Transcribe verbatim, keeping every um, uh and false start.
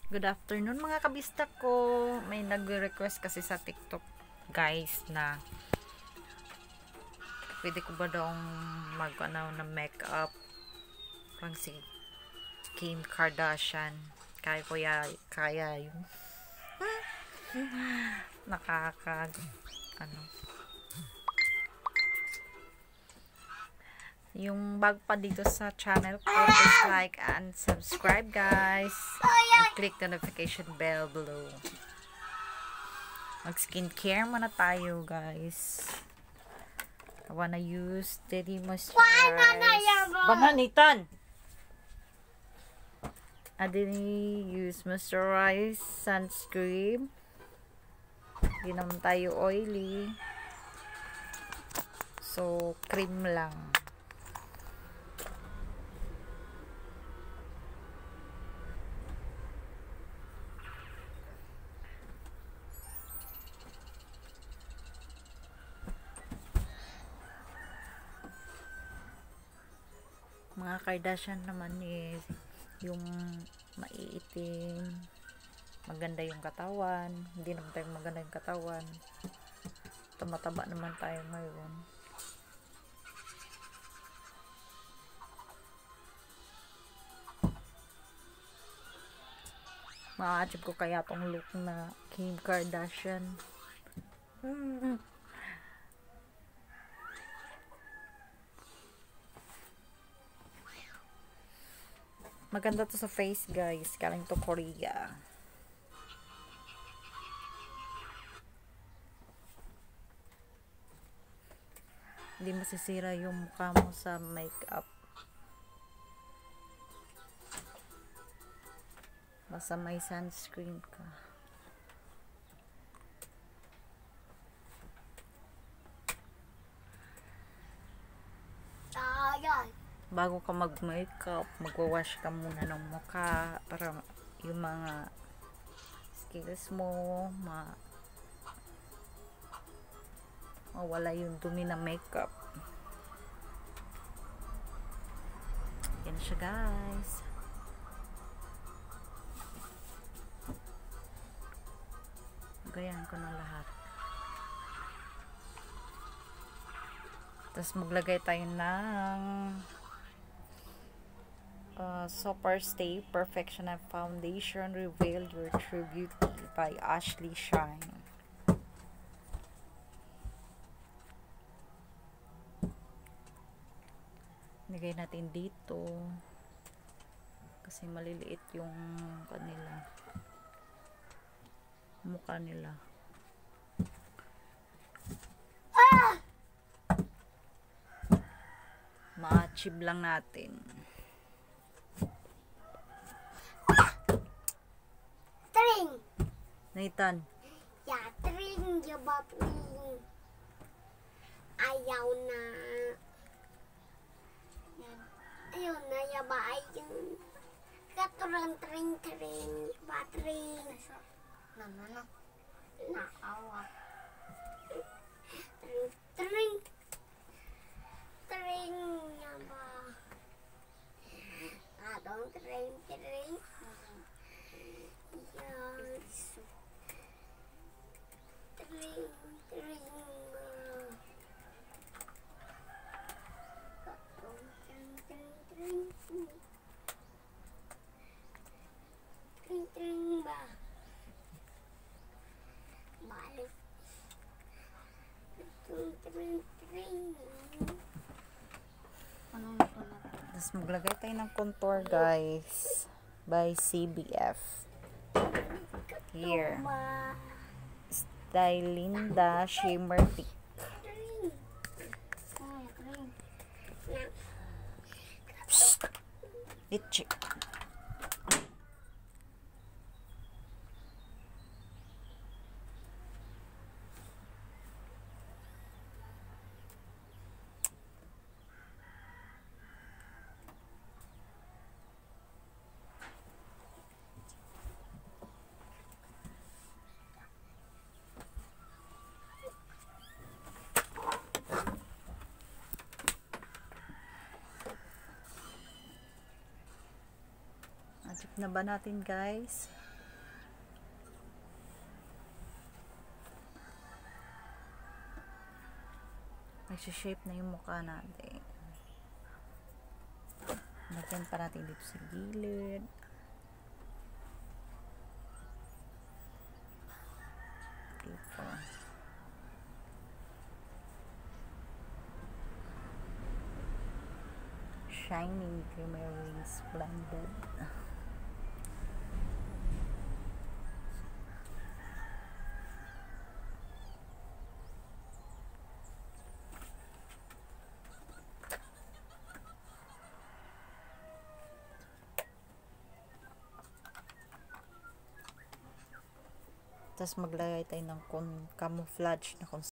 Good afternoon mga kabisdak ko. May nag-request kasi sa TikTok guys na pwede ko ba daw mag ano, na makeup pang si Kim Kardashian. Kaya ko ya, kaya yun. Nakaka ano. Yung bago pa dito sa channel ko, please like and subscribe guys. And click the notification bell below. Mag skincare muna tayo guys. I wanna use Daddy Moisturize. Bananitan! I didn't use moisturize sunscreen. Hindi naman tayo oily. So, cream lang. Mga Kardashian naman is yung maiitim, maganda yung katawan. Hindi naman tayo maganda yung katawan, tumataba naman tayo ngayon. Ma-achieve ko kaya tong look na Kim Kardashian. hmm. Maganda to sa face guys, galing to Korea. Hindi masisira yung mukha mo sa makeup. Basta may sunscreen ka. Ayan. Bago ka mag-makeup, magwawash ka muna ng mukha para yung mga skills mo ma mawala yung dumi ng makeup. Yan siya guys. Gayan ko na lahat. Tapos maglagay tayo ng Uh, Super Stay Perfection and Foundation Reveal Your True Beauty by Ashley Shine. Nigay natin dito kasi maliliit yung kanila mukha nila. Ma-achieve lang natin. Nathan. Ya, tring, jawab tring. Ayaw na. Ayaw na, yaba ayun. Katulang tring, tring, ba tring. Nana na. Naawa. Tring, tring. Tring, yaba. Adong tring, tring. Yes. Tring, tring. Tring, tring, tring. Tring, tring ba? Balik. Tring, tring, tring. Anong ito na? Tapos maglagay tayo ng contour guys by C B F. Here. Stylinda Shimmer Thick. Itchy. Check na ba natin guys? Nagsha-shape na yung mukha natin. Lagyan pa natin dito sa gilid. Dito. Shining creamer wings blended. Tapos maglagay tayo ng camouflage na